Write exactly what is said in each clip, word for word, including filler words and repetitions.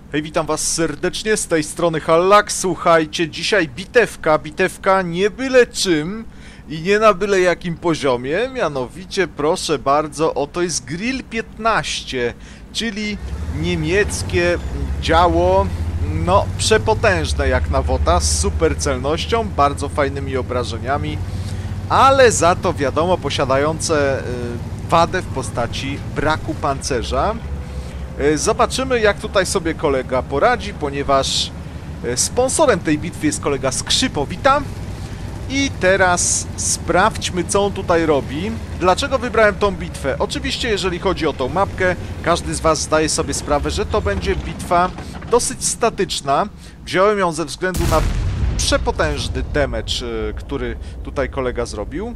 Hej, witam was serdecznie, z tej strony Hallak. Słuchajcie, dzisiaj bitewka, bitewka nie byle czym i nie na byle jakim poziomie. Mianowicie, proszę bardzo, oto jest Grill piętnaście, czyli niemieckie działo, no przepotężne jak na WOTA, z super celnością, bardzo fajnymi obrażeniami, ale za to wiadomo posiadające y, wadę w postaci braku pancerza. Zobaczymy, jak tutaj sobie kolega poradzi, ponieważ sponsorem tej bitwy jest kolega Skrzypowita. I teraz sprawdźmy, co on tutaj robi. Dlaczego wybrałem tą bitwę? Oczywiście, jeżeli chodzi o tą mapkę, każdy z was zdaje sobie sprawę, że to będzie bitwa dosyć statyczna. Wziąłem ją ze względu na przepotężny damage, który tutaj kolega zrobił.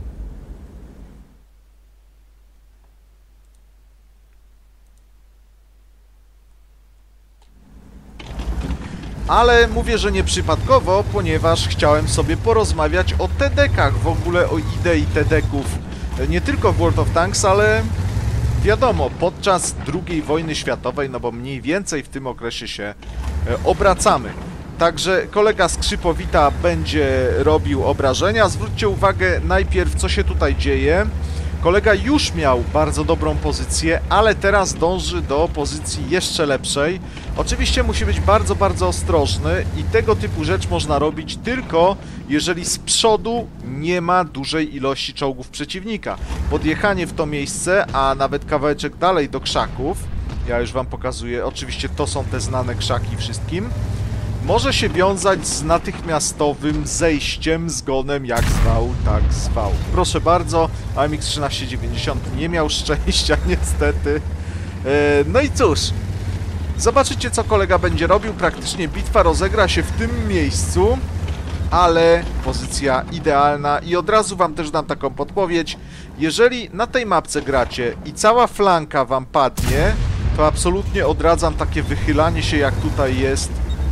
Ale mówię, że nie przypadkowo, ponieważ chciałem sobie porozmawiać o T D kach, w ogóle o idei T D ków, nie tylko w World of Tanks, ale wiadomo, podczas drugiej wojny światowej, no bo mniej więcej w tym okresie się obracamy. Także kolega Skrzypowita będzie robił obrażenia. Zwróćcie uwagę najpierw, co się tutaj dzieje. Kolega już miał bardzo dobrą pozycję, ale teraz dąży do pozycji jeszcze lepszej. Oczywiście musi być bardzo, bardzo ostrożny i tego typu rzecz można robić tylko jeżeli z przodu nie ma dużej ilości czołgów przeciwnika. Podjechanie w to miejsce, a nawet kawałeczek dalej do krzaków, ja już wam pokazuję, oczywiście to są te znane krzaki wszystkim, może się wiązać z natychmiastowym zejściem, zgonem, jak zwał, tak zwał. Proszę bardzo, A M X trzynaście dziewięćdziesiąt nie miał szczęścia, niestety. No i cóż, zobaczycie, co kolega będzie robił. Praktycznie bitwa rozegra się w tym miejscu, ale pozycja idealna. I od razu wam też dam taką podpowiedź. Jeżeli na tej mapce gracie i cała flanka wam padnie, to absolutnie odradzam takie wychylanie się, jak tutaj jest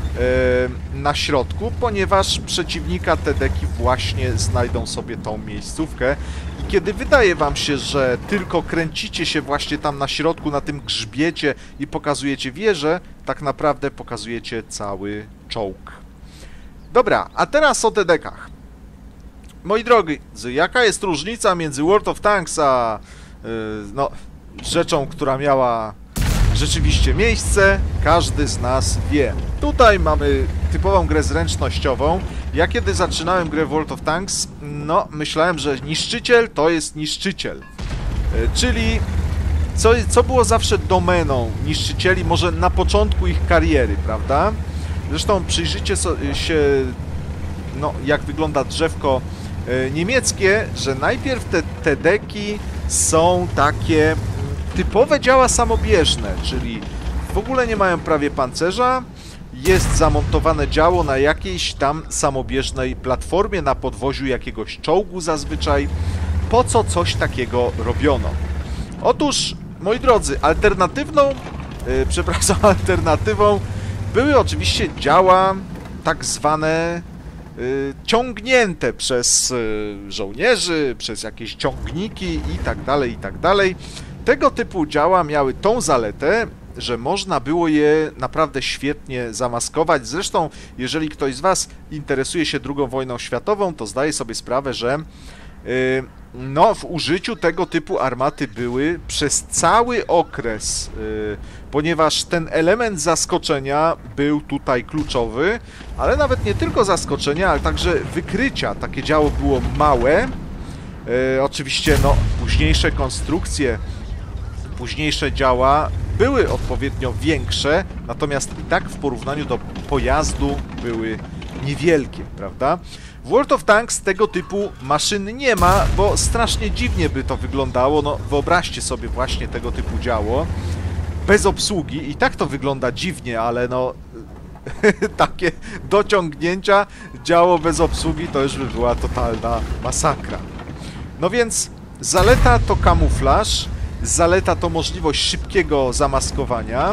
na środku, ponieważ przeciwnika T D ki właśnie znajdą sobie tą miejscówkę i kiedy wydaje wam się, że tylko kręcicie się właśnie tam na środku, na tym grzbiecie i pokazujecie wieżę, tak naprawdę pokazujecie cały czołg. Dobra, a teraz o T D kach. Moi drodzy, jaka jest różnica między World of Tanks a yy, no, rzeczą, która miała rzeczywiście miejsce, każdy z nas wie. Tutaj mamy typową grę zręcznościową. Ja kiedy zaczynałem grę w World of Tanks, no myślałem, że niszczyciel to jest niszczyciel. Czyli co, co było zawsze domeną niszczycieli, może na początku ich kariery, prawda? Zresztą przyjrzyjcie się, no, jak wygląda drzewko niemieckie, że najpierw te T D ki są takie typowe działa samobieżne, czyli w ogóle nie mają prawie pancerza, jest zamontowane działo na jakiejś tam samobieżnej platformie, na podwoziu jakiegoś czołgu zazwyczaj. Po co coś takiego robiono? Otóż, moi drodzy, alternatywną, yy, przepraszam, alternatywą były oczywiście działa tak zwane yy, ciągnięte przez yy, żołnierzy, przez jakieś ciągniki i tak dalej, i tak dalej. Tego typu działa miały tą zaletę, że można było je naprawdę świetnie zamaskować. Zresztą, jeżeli ktoś z was interesuje się drugą wojną światową, to zdaje sobie sprawę, że yy, no, w użyciu tego typu armaty były przez cały okres, yy, ponieważ ten element zaskoczenia był tutaj kluczowy, ale nawet nie tylko zaskoczenia, ale także wykrycia. Takie działo było małe. Yy, oczywiście, no, późniejsze konstrukcje, późniejsze działa były odpowiednio większe, natomiast i tak w porównaniu do pojazdu były niewielkie, prawda? W World of Tanks tego typu maszyn nie ma, bo strasznie dziwnie by to wyglądało. No, wyobraźcie sobie właśnie tego typu działo bez obsługi i tak to wygląda dziwnie, ale no takie dociągnięcia działo bez obsługi to już by była totalna masakra. No więc zaleta to kamuflaż, zaleta to możliwość szybkiego zamaskowania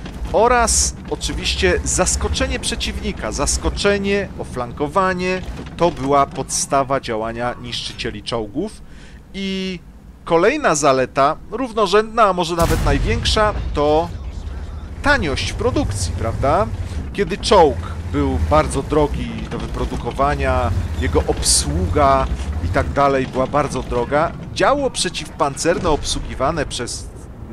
oraz oczywiście zaskoczenie przeciwnika. Zaskoczenie, oflankowanie to była podstawa działania niszczycieli czołgów. I kolejna zaleta, równorzędna, a może nawet największa, to taniość produkcji, prawda? Kiedy czołg był bardzo drogi do wyprodukowania, jego obsługa i tak dalej była bardzo droga, działo przeciwpancerne obsługiwane przez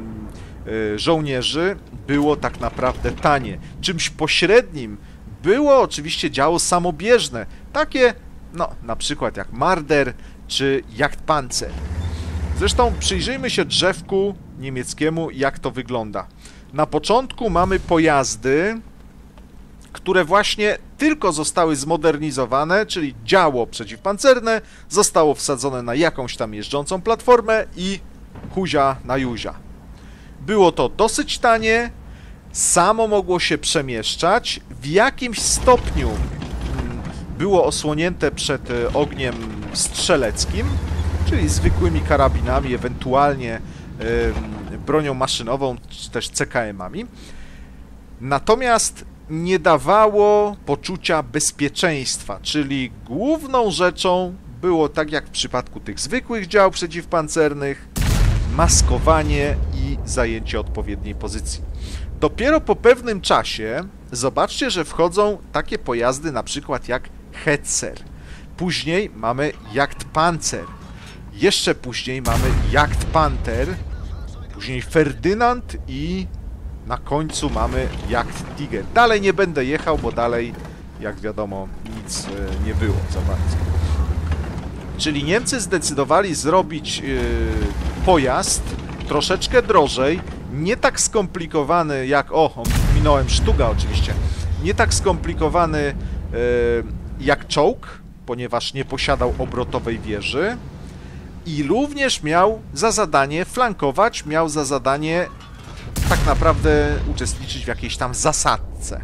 y, żołnierzy było tak naprawdę tanie. Czymś pośrednim było oczywiście działo samobieżne, takie no na przykład jak Marder czy Jagdpanzer. Zresztą przyjrzyjmy się drzewku niemieckiemu, jak to wygląda. Na początku mamy pojazdy, które właśnie tylko zostały zmodernizowane, czyli działo przeciwpancerne zostało wsadzone na jakąś tam jeżdżącą platformę i huzia na juzia. Było to dosyć tanie, samo mogło się przemieszczać, w jakimś stopniu było osłonięte przed ogniem strzeleckim, czyli zwykłymi karabinami, ewentualnie yy, bronią maszynową, czy też C K M-ami. Natomiast nie dawało poczucia bezpieczeństwa, czyli główną rzeczą było, tak jak w przypadku tych zwykłych dział przeciwpancernych, maskowanie i zajęcie odpowiedniej pozycji. Dopiero po pewnym czasie zobaczcie, że wchodzą takie pojazdy na przykład jak Hetzer. Później mamy Jagdpanzer. Jeszcze później mamy Jagdpanther. Później Ferdynand i na końcu mamy Jagdtiger. Dalej nie będę jechał, bo dalej, jak wiadomo, nic nie było za bardzo. Czyli Niemcy zdecydowali zrobić yy, pojazd troszeczkę drożej, nie tak skomplikowany jak... O, minąłem Sztuga oczywiście. Nie tak skomplikowany yy, jak czołg, ponieważ nie posiadał obrotowej wieży i również miał za zadanie flankować, miał za zadanie tak naprawdę uczestniczyć w jakiejś tam zasadce.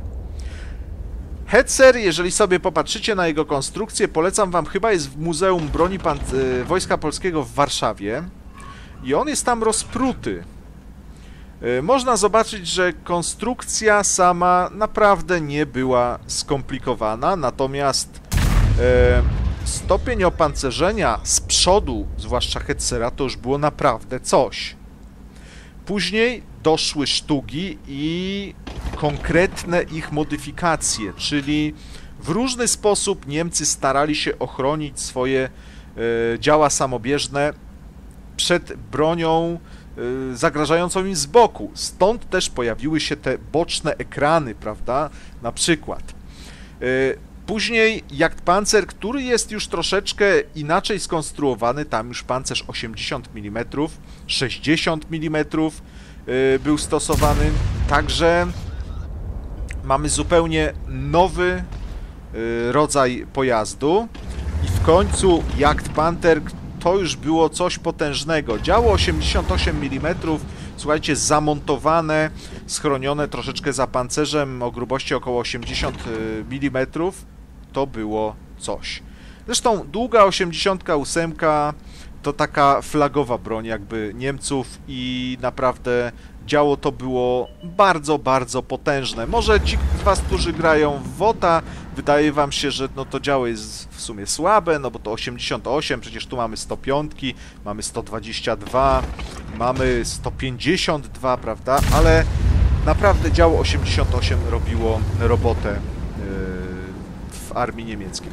Hetzer, jeżeli sobie popatrzycie na jego konstrukcję, polecam wam, chyba jest w Muzeum Broni Pan Wojska Polskiego w Warszawie i on jest tam rozpruty. Można zobaczyć, że konstrukcja sama naprawdę nie była skomplikowana, natomiast e, stopień opancerzenia z przodu, zwłaszcza Hetzera, to już było naprawdę coś. Później doszły sztugi i konkretne ich modyfikacje, czyli w różny sposób Niemcy starali się ochronić swoje e, działa samobieżne przed bronią e, zagrażającą im z boku. Stąd też pojawiły się te boczne ekrany, prawda, na przykład. E, później Jagdpanzer, który jest już troszeczkę inaczej skonstruowany, tam już pancerz osiemdziesiąt milimetrów, sześćdziesiąt milimetrów był stosowany, także mamy zupełnie nowy rodzaj pojazdu i w końcu Jagdpanther to już było coś potężnego. Działo osiemdziesiąt osiem milimetrów, słuchajcie, zamontowane, schronione troszeczkę za pancerzem o grubości około osiemdziesiąt milimetrów, to było coś. Zresztą długa osiemdziesiąt osiem to taka flagowa broń jakby Niemców i naprawdę działo to było bardzo, bardzo potężne. Może ci z was, którzy grają w WOTA, wydaje wam się, że no to działo jest w sumie słabe, no bo to osiemdziesiąt osiem, przecież tu mamy sto pięć, mamy sto dwadzieścia dwa, mamy sto pięćdziesiąt dwa, prawda? Ale naprawdę działo osiemdziesiąt osiem robiło robotę yy, w armii niemieckiej.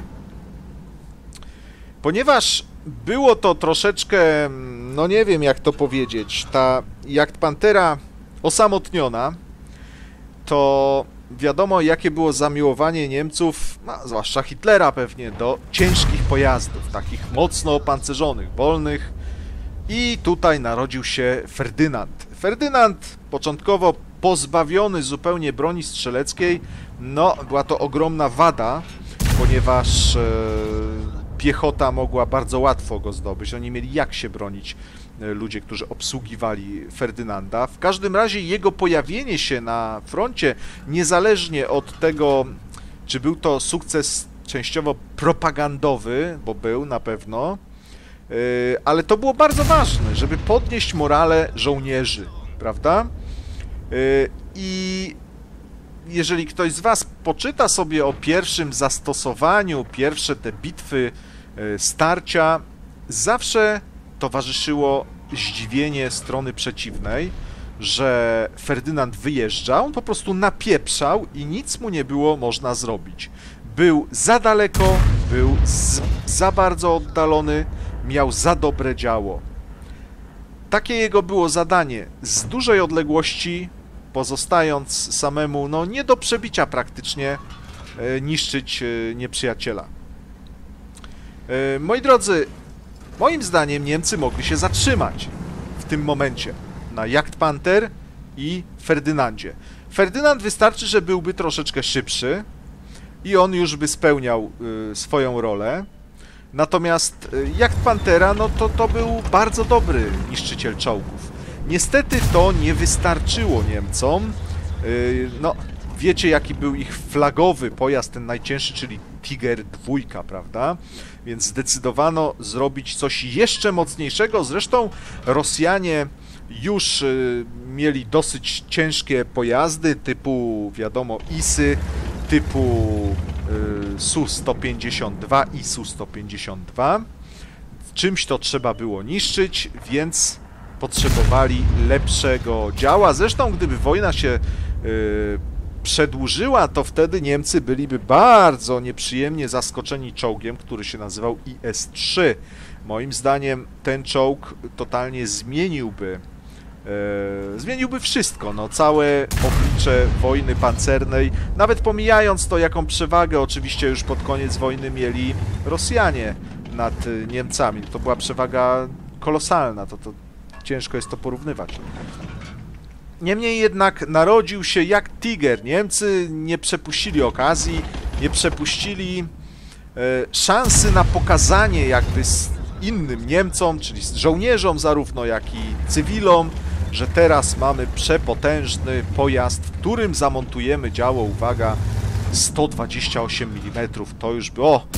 Ponieważ było to troszeczkę, no nie wiem jak to powiedzieć, ta Jagdpanthera osamotniona, to wiadomo jakie było zamiłowanie Niemców, no, zwłaszcza Hitlera pewnie, do ciężkich pojazdów, takich mocno opancerzonych, wolnych. I tutaj narodził się Ferdynand. Ferdynand początkowo pozbawiony zupełnie broni strzeleckiej, no była to ogromna wada, ponieważ e, piechota mogła bardzo łatwo go zdobyć. Oni mieli jak się bronić, ludzie, którzy obsługiwali Ferdynanda. W każdym razie jego pojawienie się na froncie, niezależnie od tego, czy był to sukces częściowo propagandowy, bo był na pewno, ale to było bardzo ważne, żeby podnieść morale żołnierzy, prawda? I jeżeli ktoś z was poczyta sobie o pierwszym zastosowaniu, pierwsze te bitwy, starcia, zawsze towarzyszyło zdziwienie strony przeciwnej, że Ferdynand wyjeżdża, on po prostu napieprzał i nic mu nie było można zrobić. Był za daleko, był z, za bardzo oddalony, miał za dobre działo. Takie jego było zadanie, z dużej odległości, pozostając samemu, no nie do przebicia praktycznie, e, niszczyć e, nieprzyjaciela. E, moi drodzy, moim zdaniem Niemcy mogli się zatrzymać w tym momencie na Jagdpanther i Ferdynandzie. Ferdynand wystarczy, że byłby troszeczkę szybszy i on już by spełniał y, swoją rolę. Natomiast y, Jagdpanthera, no to to był bardzo dobry niszczyciel czołgów. Niestety to nie wystarczyło Niemcom. Y, no, wiecie jaki był ich flagowy pojazd, ten najcięższy, czyli Tiger dwa, prawda? Więc zdecydowano zrobić coś jeszcze mocniejszego. Zresztą Rosjanie już y, mieli dosyć ciężkie pojazdy typu, wiadomo, Isy, typu y, S U sto pięćdziesiąt dwa i S U sto pięćdziesiąt dwa. Czymś to trzeba było niszczyć, więc potrzebowali lepszego działa. Zresztą gdyby wojna się y, przedłużyła, to wtedy Niemcy byliby bardzo nieprzyjemnie zaskoczeni czołgiem, który się nazywał I S trzy. Moim zdaniem ten czołg totalnie zmieniłby e, zmieniłby wszystko, no całe oblicze wojny pancernej, nawet pomijając to, jaką przewagę oczywiście już pod koniec wojny mieli Rosjanie nad Niemcami. To była przewaga kolosalna, to, to ciężko jest to porównywać. Niemniej jednak narodził się jak Tiger. Niemcy nie przepuścili okazji, nie przepuścili e, szansy na pokazanie jakby z innym Niemcom, czyli żołnierzom zarówno jak i cywilom, że teraz mamy przepotężny pojazd, w którym zamontujemy działo, uwaga, sto dwadzieścia osiem milimetrów. To już było... O,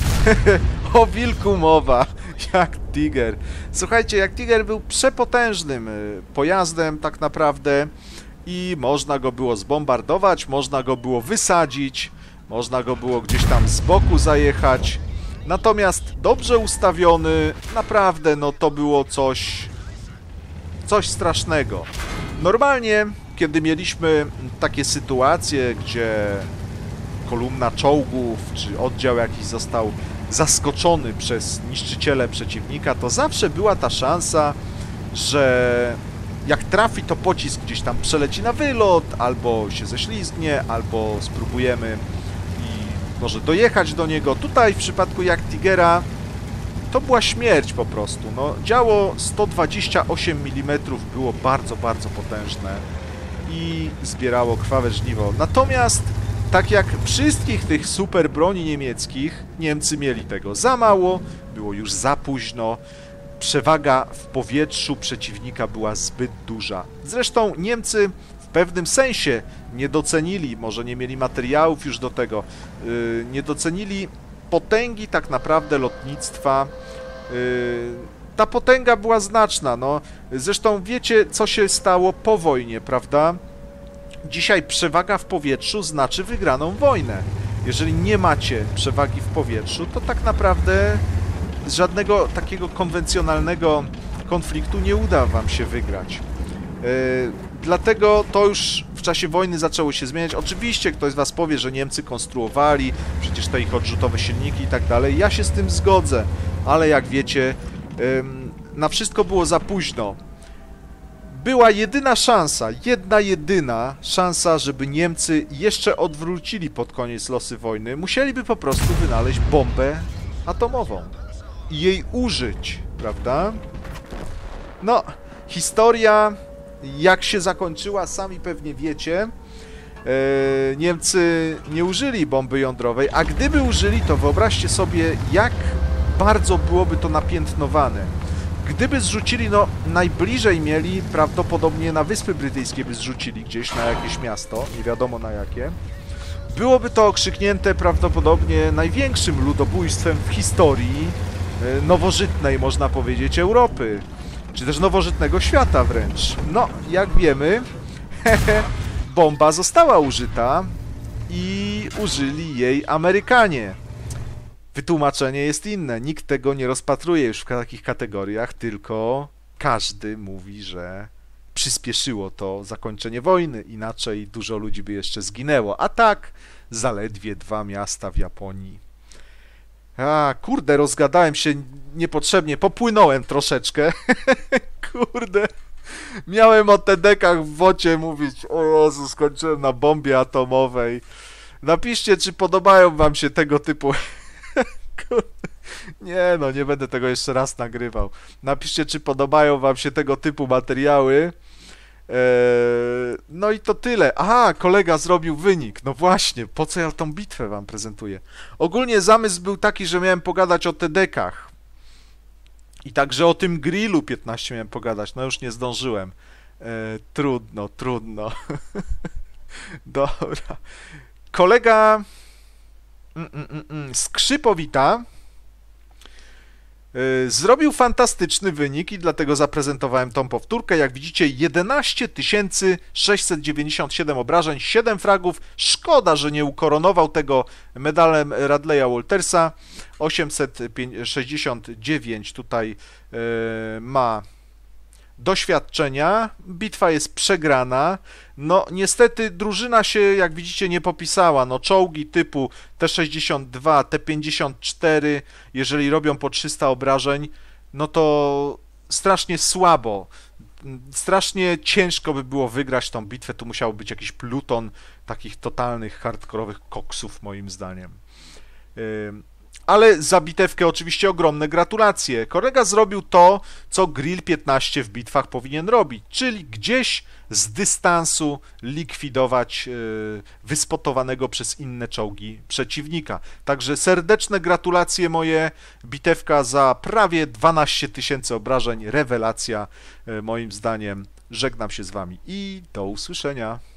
o wilku mowa, jak Tiger. Słuchajcie, jak Tiger był przepotężnym pojazdem tak naprawdę i można go było zbombardować, można go było wysadzić, można go było gdzieś tam z boku zajechać. Natomiast dobrze ustawiony, naprawdę, no to było coś, coś strasznego. Normalnie, kiedy mieliśmy takie sytuacje, gdzie kolumna czołgów, czy oddział jakiś został zaskoczony przez niszczyciele przeciwnika, to zawsze była ta szansa, że jak trafi, to pocisk gdzieś tam przeleci na wylot, albo się ześlizgnie, albo spróbujemy może dojechać do niego. Tutaj w przypadku jak Tigera to była śmierć po prostu. No, działo sto dwadzieścia osiem milimetrów było bardzo, bardzo potężne i zbierało krwawe żniwo. Natomiast tak jak wszystkich tych super broni niemieckich, Niemcy mieli tego za mało, było już za późno. Przewaga w powietrzu przeciwnika była zbyt duża. Zresztą Niemcy w pewnym sensie nie docenili, może nie mieli materiałów już do tego, yy, nie docenili potęgi tak naprawdę lotnictwa. Yy, ta potęga była znaczna, no. Zresztą wiecie, co się stało po wojnie, prawda? Dzisiaj przewaga w powietrzu znaczy wygraną wojnę. Jeżeli nie macie przewagi w powietrzu, to tak naprawdę z żadnego takiego konwencjonalnego konfliktu nie uda wam się wygrać. Yy, dlatego to już w czasie wojny zaczęło się zmieniać. Oczywiście ktoś z was powie, że Niemcy konstruowali przecież te ich odrzutowe silniki i tak dalej. Ja się z tym zgodzę, ale jak wiecie, yy, na wszystko było za późno. Była jedyna szansa, jedna jedyna szansa, żeby Niemcy jeszcze odwrócili pod koniec losy wojny. Musieliby po prostu wynaleźć bombę atomową i jej użyć, prawda? No, historia jak się zakończyła, sami pewnie wiecie. E, Niemcy nie użyli bomby jądrowej, a gdyby użyli, to wyobraźcie sobie, jak bardzo byłoby to napiętnowane. Gdyby zrzucili, no najbliżej mieli, prawdopodobnie na Wyspy Brytyjskie by zrzucili gdzieś na jakieś miasto, nie wiadomo na jakie. Byłoby to okrzyknięte prawdopodobnie największym ludobójstwem w historii nowożytnej, można powiedzieć, Europy, czy też nowożytnego świata wręcz. No, jak wiemy, bomba została użyta i użyli jej Amerykanie. Wytłumaczenie jest inne. Nikt tego nie rozpatruje już w takich kategoriach, tylko każdy mówi, że przyspieszyło to zakończenie wojny, inaczej dużo ludzi by jeszcze zginęło. A tak, zaledwie dwa miasta w Japonii. A, kurde, rozgadałem się niepotrzebnie, popłynąłem troszeczkę. Kurde, miałem o te dekach w wocie mówić. O Jezu, skończyłem na bombie atomowej. Napiszcie, czy podobają wam się tego typu... Kurde. Nie no, nie będę tego jeszcze raz nagrywał. Napiszcie, czy podobają wam się tego typu materiały. Eee, no i to tyle. Aha, kolega zrobił wynik. No właśnie, po co ja tą bitwę wam prezentuję? Ogólnie zamysł był taki, że miałem pogadać o te dekach. I także o tym grillu piętnaście miałem pogadać. No już nie zdążyłem. Eee, trudno, trudno. Dobra. Kolega mm, mm, mm, Skrzypowita zrobił fantastyczny wynik i dlatego zaprezentowałem tą powtórkę. Jak widzicie, jedenaście tysięcy sześćset dziewięćdziesiąt siedem obrażeń, siedem fragów. Szkoda, że nie ukoronował tego medalem Radleya Waltersa. osiemset sześćdziesiąt dziewięć tutaj yy, ma doświadczenia. Bitwa jest przegrana. No niestety drużyna się, jak widzicie, nie popisała. No czołgi typu T sześćdziesiąt dwa, T pięćdziesiąt cztery, jeżeli robią po trzysta obrażeń, no to strasznie słabo. Strasznie ciężko by było wygrać tą bitwę. Tu musiał być jakiś pluton takich totalnych, hardkorowych koksów, moim zdaniem. Yy... Ale za bitewkę oczywiście ogromne gratulacje. Kolega zrobił to, co Grill piętnaście w bitwach powinien robić, czyli gdzieś z dystansu likwidować yy, wyspotowanego przez inne czołgi przeciwnika. Także serdeczne gratulacje moje. Bitewka za prawie dwanaście tysięcy obrażeń. Rewelacja, yy, moim zdaniem. Żegnam się z wami i do usłyszenia.